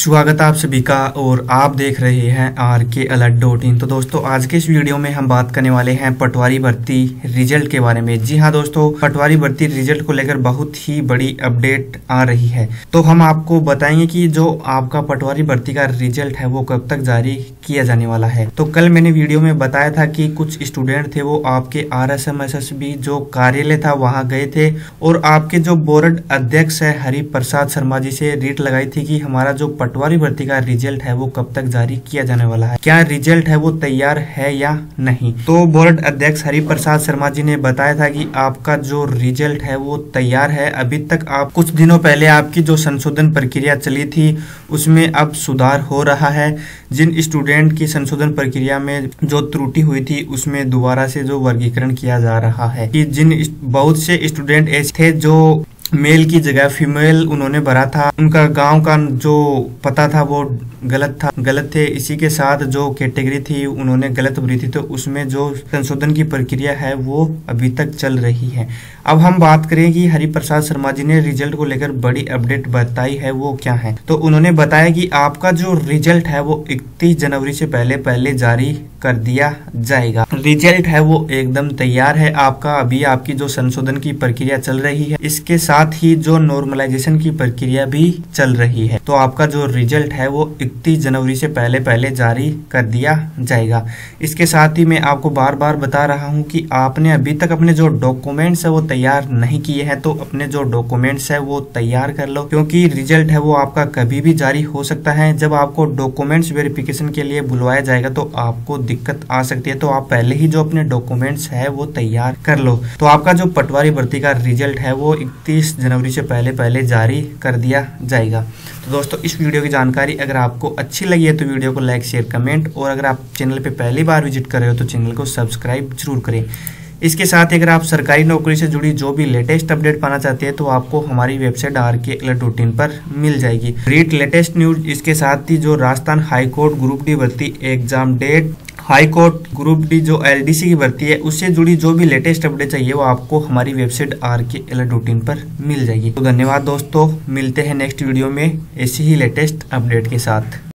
स्वागत है आप सभी का और आप देख रहे हैं RKAlert.in। तो दोस्तों आज के इस वीडियो में हम बात करने वाले हैं पटवारी भर्ती रिजल्ट के बारे में। जी हाँ दोस्तों, पटवारी भर्ती रिजल्ट को लेकर बहुत ही बड़ी अपडेट आ रही है। तो हम आपको बताएंगे कि जो आपका पटवारी भर्ती का रिजल्ट है वो कब तक जारी किया जाने वाला है। तो कल मैंने वीडियो में बताया था कि कुछ स्टूडेंट थे वो आपके RSMSSB जो कार्यालय था वहाँ गए थे और आपके जो बोर्ड अध्यक्ष है हरिप्रसाद शर्मा जी से रीट लगाई थी कि हमारा जो पटवारी भर्ती का रिजल्ट है वो कब तक जारी किया जाने वाला है, क्या रिजल्ट है वो तैयार है या नहीं। तो बोर्ड अध्यक्ष हरिप्रसाद शर्मा जी ने बताया था कि आपका जो रिजल्ट है वो तैयार है। अभी तक आप कुछ दिनों पहले आपकी जो संशोधन प्रक्रिया चली थी उसमें अब सुधार हो रहा है। जिन स्टूडेंट की संशोधन प्रक्रिया में जो त्रुटि हुई थी उसमें दोबारा से जो वर्गीकरण किया जा रहा है कि जिन बहुत से स्टूडेंट ऐसे थे जो मेल की जगह फीमेल उन्होंने भरा था, उनका गांव का जो पता था वो गलत थे। इसी के साथ जो कैटेगरी थी उन्होंने गलत भरी थी, तो उसमें जो संशोधन की प्रक्रिया है वो अभी तक चल रही है। अब हम बात करें कि हरिप्रसाद शर्मा जी ने रिजल्ट को लेकर बड़ी अपडेट बताई है वो क्या है। तो उन्होंने बताया कि आपका जो रिजल्ट है वो 31 जनवरी से पहले जारी कर दिया जाएगा। रिजल्ट है वो एकदम तैयार है आपका। अभी आपकी जो संशोधन की प्रक्रिया चल रही है, इसके साथ ही जो नॉर्मलाइजेशन की प्रक्रिया भी चल रही है। तो आपका जो रिजल्ट है वो 31 जनवरी से पहले जारी कर दिया जाएगा। इसके साथ ही मैं आपको बार बार बता रहा हूं कि आपने अभी तक अपने जो डॉक्यूमेंट्स है वो तैयार नहीं किए हैं, तो अपने जो डॉक्यूमेंट्स है वो तैयार कर लो, क्योंकि रिजल्ट है वो आपका कभी भी जारी हो सकता है। जब आपको डॉक्यूमेंट्स वेरिफिकेशन के लिए बुलवाया जाएगा तो आपको दिक्कत आ सकती है। तो आप पहले ही जो अपने डॉक्यूमेंट्स है वो तैयार कर लो। तो आपका जो पटवारी भर्ती का रिजल्ट है वो 31 जनवरी से पहले जारी कर दिया जाएगा। तो दोस्तों इस वीडियो की जानकारी अगर आपको अच्छी लगी है तो वीडियो को लाइक शेयर कमेंट, और अगर आप चैनल पे पहली बार विजिट कर रहे हो तो चैनल को सब्सक्राइब जरूर करें। इसके साथ ही अगर आप सरकारी नौकरी से जुड़ी जो भी लेटेस्ट अपडेट पाना चाहते हैं तो आपको हमारी वेबसाइट RKAlert.in पर मिल जाएगी। Read latest news. इसके साथ ही जो Rajasthan high court group D भर्ती exam date, high court group D जो LDC की भर्ती है उससे जुड़ी जो भी लेटेस्ट अपडेट चाहिए वो आपको हमारी वेबसाइट RKAlert.in पर मिल जाएगी। तो धन्यवाद दोस्तों, मिलते हैं नेक्स्ट वीडियो में ऐसी ही लेटेस्ट अपडेट के साथ।